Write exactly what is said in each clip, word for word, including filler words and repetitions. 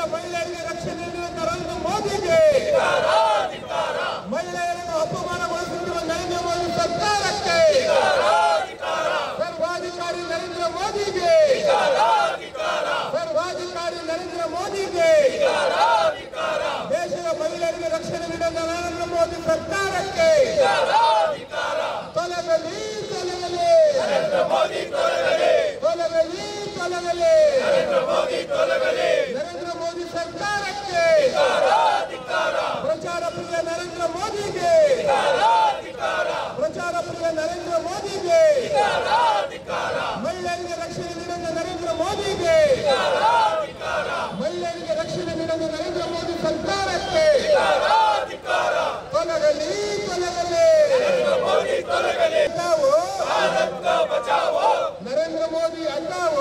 ಮಹಿಳೆಯರಿಗೆ ರಕ್ಷಣೆ ನೀಡುವ ನರೇಂದ್ರ ಮೋದಿಗೆ, ಮಹಿಳೆಯರನ್ನು ಅಪಮಾನಗೊಳಿಸುತ್ತಿರುವ ನರೇಂದ್ರ ಮೋದಿ ಸರ್ಕಾರಕ್ಕೆ, ಸರ್ವಾಧಿಕಾರಿ ನರೇಂದ್ರ ಮೋದಿಗೆ, ಸರ್ವಾಧಿಕಾರಿ ನರೇಂದ್ರ ಮೋದಿಗೆ, ದೇಶದ ಮಹಿಳೆಯರಿಗೆ ರಕ್ಷಣೆ ನೀಡುವ ನರೇಂದ್ರ ಮೋದಿ ಸರ್ಕಾರಕ್ಕೆ ತೊಲಗಲಿ ತೊಲಗಲಿ ತೊಲಗಲಿ ತೊಲಗಲಿ ನರೇಂದ್ರ ಮೋದಿ ಸರ್ಕಾರಕ್ಕೆ, ಪ್ರಚಾರ ಪ್ರಿಯ ನರೇಂದ್ರ ಮೋದಿಗೆ, ಪ್ರಚಾರ ಪ್ರಿಯ ನರೇಂದ್ರ ಮೋದಿಗೆ, ಮಹಿಳೆಯರಿಗೆ ರಕ್ಷಣೆ ನೀಡುವ ನರೇಂದ್ರ ಮೋದಿಗೆ, ಮಹಿಳೆಯರಿಗೆ ರಕ್ಷಣೆ ನೀಡುವ ನರೇಂದ್ರ ಮೋದಿ ಸರ್ಕಾರಕ್ಕೆ ತೊಲಗಲಿ ತೊಲಗಲಿ ಹಟಾವೋ ನರೇಂದ್ರ ಮೋದಿ ಹಟಾವೋ,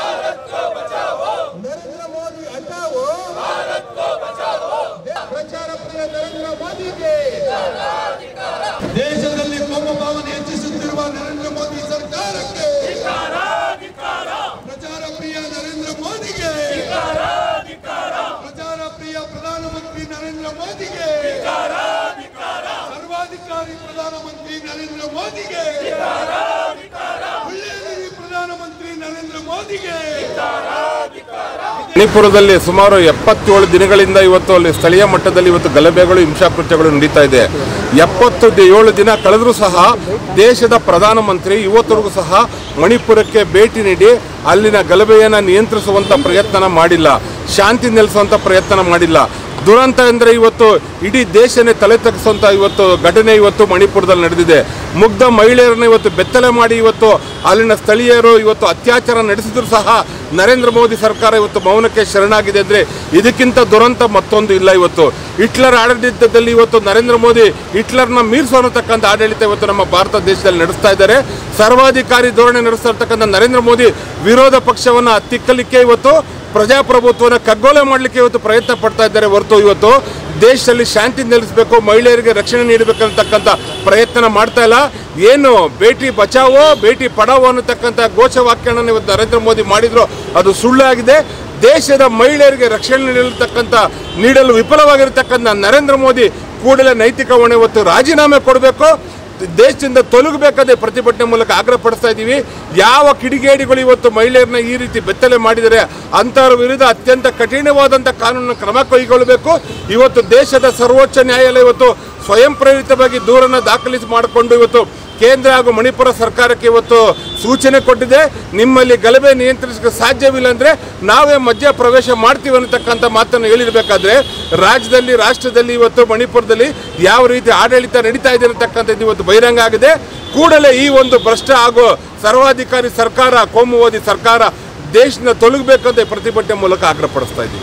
ನರೇಂದ್ರ ಮೋದಿ ಹಟಾವೋ, ಪ್ರಚಾರ ಪ್ರಿಯ ನರೇಂದ್ರ ಮೋದಿಗೆ, ದೇಶದಲ್ಲಿ ಕೋಮು ಭಾವನೆ ಹೆಚ್ಚಿಸುತ್ತಿರುವ ನರೇಂದ್ರ ಮೋದಿ ಸರ್ಕಾರಕ್ಕೆ, ಪ್ರಚಾರ ಪ್ರಿಯ ನರೇಂದ್ರ ಮೋದಿಗೆ, ಪ್ರಚಾರ ಪ್ರಿಯ ಪ್ರಧಾನಮಂತ್ರಿ ನರೇಂದ್ರ ಮೋದಿಗೆ, ಸರ್ವಾಧಿಕಾರಿ ಪ್ರಧಾನಮಂತ್ರಿ ನರೇಂದ್ರ ಮೋದಿಗೆ, ಒಳ್ಳೆಯ ಪ್ರಧಾನಮಂತ್ರಿ ನರೇಂದ್ರ ಮೋದಿಗೆ. ಮಣಿಪುರದಲ್ಲಿ ಸುಮಾರು ಎಪ್ಪತ್ತೇಳು ದಿನಗಳಿಂದ ಇವತ್ತು ಅಲ್ಲಿ ಸ್ಥಳೀಯ ಮಟ್ಟದಲ್ಲಿ ಇವತ್ತು ಗಲಭೆಗಳು ಹಿಂಸಾಕೃತ್ಯಗಳು ನಡೀತಾ ಇದೆ. ಎಪ್ಪತ್ತು ಏಳು ದಿನ ಕಳೆದರೂ ಸಹ ದೇಶದ ಪ್ರಧಾನಮಂತ್ರಿ ಇವತ್ತರೆಗೂ ಸಹ ಮಣಿಪುರಕ್ಕೆ ಭೇಟಿ ನೀಡಿ ಅಲ್ಲಿನ ಗಲಭೆಯನ್ನು ನಿಯಂತ್ರಿಸುವಂಥ ಪ್ರಯತ್ನ ಮಾಡಿಲ್ಲ, ಶಾಂತಿ ನೆಲೆಸುವಂಥ ಪ್ರಯತ್ನ ಮಾಡಿಲ್ಲ. ದುರಂತ ಅಂದರೆ ಇವತ್ತು ಇಡೀ ದೇಶನೇ ತಲೆ ತಗ್ಗಿಸುವಂಥ ಇವತ್ತು ಘಟನೆ ಇವತ್ತು ಮಣಿಪುರದಲ್ಲಿ ನಡೆದಿದೆ. ಮುಗ್ಧ ಮಹಿಳೆಯರನ್ನು ಇವತ್ತು ಬೆತ್ತಲೆ ಮಾಡಿ ಇವತ್ತು ಅಲ್ಲಿನ ಸ್ಥಳೀಯರು ಇವತ್ತು ಅತ್ಯಾಚಾರ ನಡೆಸಿದ್ರು ಸಹ ನರೇಂದ್ರ ಮೋದಿ ಸರ್ಕಾರ ಇವತ್ತು ಮೌನಕ್ಕೆ ಶರಣಾಗಿದೆ ಅಂದರೆ ಇದಕ್ಕಿಂತ ದುರಂತ ಮತ್ತೊಂದು ಇಲ್ಲ. ಇವತ್ತು ಹಿಟ್ಲರ್ ಆಡಳಿತದಲ್ಲಿ ಇವತ್ತು ನರೇಂದ್ರ ಮೋದಿ ಹಿಟ್ಲರ್ನ ಮೀರಿಸೋತಕ್ಕಂಥ ಆಡಳಿತ ಇವತ್ತು ನಮ್ಮ ಭಾರತ ದೇಶದಲ್ಲಿ ನಡೆಸ್ತಾ ಇದ್ದಾರೆ. ಸರ್ವಾಧಿಕಾರಿ ಧೋರಣೆ ನಡೆಸ್ತಾ ಇರ್ತಕ್ಕಂಥ ನರೇಂದ್ರ ಮೋದಿ ವಿರೋಧ ಪಕ್ಷವನ್ನು ಹತ್ತಿಕ್ಕಲಿಕ್ಕೆ ಇವತ್ತು ಪ್ರಜಾಪ್ರಭುತ್ವನ ಕಗ್ಗೊಲೆ ಮಾಡಲಿಕ್ಕೆ ಇವತ್ತು ಪ್ರಯತ್ನ ಪಡ್ತಾ ಇದ್ದಾರೆ ಹೊರತು ಇವತ್ತು ದೇಶದಲ್ಲಿ ಶಾಂತಿ ನೆಲೆಸಬೇಕು, ಮಹಿಳೆಯರಿಗೆ ರಕ್ಷಣೆ ನೀಡಬೇಕಂತಕ್ಕಂಥ ಪ್ರಯತ್ನ ಮಾಡ್ತಾ ಇಲ್ಲ. ಏನು ಬೇಟಿ ಬಚಾವೋ ಬೇಟಿ ಪಡಾವೋ ಅನ್ನತಕ್ಕಂಥ ಘೋಷವಾಕ್ಯನ ಇವತ್ತು ನರೇಂದ್ರ ಮೋದಿ ಮಾಡಿದ್ರು ಅದು ಸುಳ್ಳಾಗಿದೆ. ದೇಶದ ಮಹಿಳೆಯರಿಗೆ ರಕ್ಷಣೆ ನೀಡತಕ್ಕಂಥ ನೀಡಲು ವಿಫಲವಾಗಿರತಕ್ಕಂಥ ನರೇಂದ್ರ ಮೋದಿ ಕೂಡಲೇ ನೈತಿಕ ಹೊಣೆ ಇವತ್ತು ರಾಜೀನಾಮೆ ಕೊಡಬೇಕು, ದೇಶದಿಂದ ತೊಲಗಬೇಕಾದ ಪ್ರತಿಭಟನೆ ಮೂಲಕ ಆಗ್ರಹ ಪಡಿಸ್ತಾ ಇದ್ದೀವಿ. ಯಾವ ಕಿಡಿಗೇಡಿಗಳು ಇವತ್ತು ಮಹಿಳೆಯರನ್ನ ಈ ರೀತಿ ಬೆತ್ತಲೆ ಮಾಡಿದರೆ ಅಂಥವ್ರ ವಿರುದ್ಧ ಅತ್ಯಂತ ಕಠಿಣವಾದಂಥ ಕಾನೂನು ಕ್ರಮ ಕೈಗೊಳ್ಳಬೇಕು. ಇವತ್ತು ದೇಶದ ಸರ್ವೋಚ್ಚ ನ್ಯಾಯಾಲಯ ಇವತ್ತು ಸ್ವಯಂ ಪ್ರೇರಿತವಾಗಿ ದೂರನ್ನು ದಾಖಲಿಸಿ ಮಾಡಿಕೊಂಡು ಇವತ್ತು ಕೇಂದ್ರ ಹಾಗೂ ಮಣಿಪುರ ಸರ್ಕಾರಕ್ಕೆ ಇವತ್ತು ಸೂಚನೆ ಕೊಟ್ಟಿದೆ. ನಿಮ್ಮಲ್ಲಿ ಗಲಭೆ ನಿಯಂತ್ರಿಸಕ್ಕೆ ಸಾಧ್ಯವಿಲ್ಲ ಅಂದರೆ ನಾವೇ ಮಧ್ಯ ಪ್ರವೇಶ ಮಾಡ್ತೀವಿ ಅನ್ನತಕ್ಕಂಥ ಮಾತನ್ನು ಹೇಳಿರಬೇಕಾದ್ರೆ ರಾಜ್ಯದಲ್ಲಿ ರಾಷ್ಟ್ರದಲ್ಲಿ ಇವತ್ತು ಮಣಿಪುರದಲ್ಲಿ ಯಾವ ರೀತಿ ಆಡಳಿತ ನಡೀತಾ ಇದೆ ಅನ್ನತಕ್ಕಂಥದ್ದು ಇವತ್ತು ಬಹಿರಂಗ ಆಗಿದೆ. ಕೂಡಲೇ ಈ ಒಂದು ಭ್ರಷ್ಟ ಹಾಗೂ ಸರ್ವಾಧಿಕಾರಿ ಸರ್ಕಾರ ಕೋಮುವಾದಿ ಸರ್ಕಾರ ದೇಶನ ತೊಲಗಬೇಕಂತ ಪ್ರತಿಭಟನೆ ಮೂಲಕ ಆಗ್ರಹಪಡಿಸ್ತಾ ಇದ್ದೀವಿ.